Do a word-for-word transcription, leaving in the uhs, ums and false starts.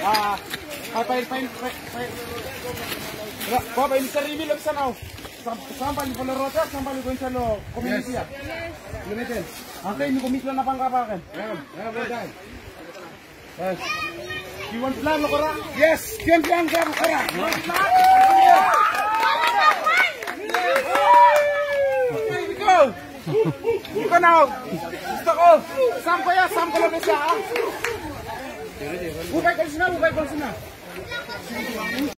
Ah, papain, papain, papain. Papain, Mister Rimi, look sana. Sampai di Pulau Rotak, sampai di Gonzalo, community ya. Limited. Angkai ini komisi na pangkapakan. Ya, ya, betul. Yes. You want plan lo korang? Yes, kian kian kian korang. Here we go. Ikaw na. Gusto ko. Sampo ya, sampo lang siya. Bukay ko sina, bukay ko sina.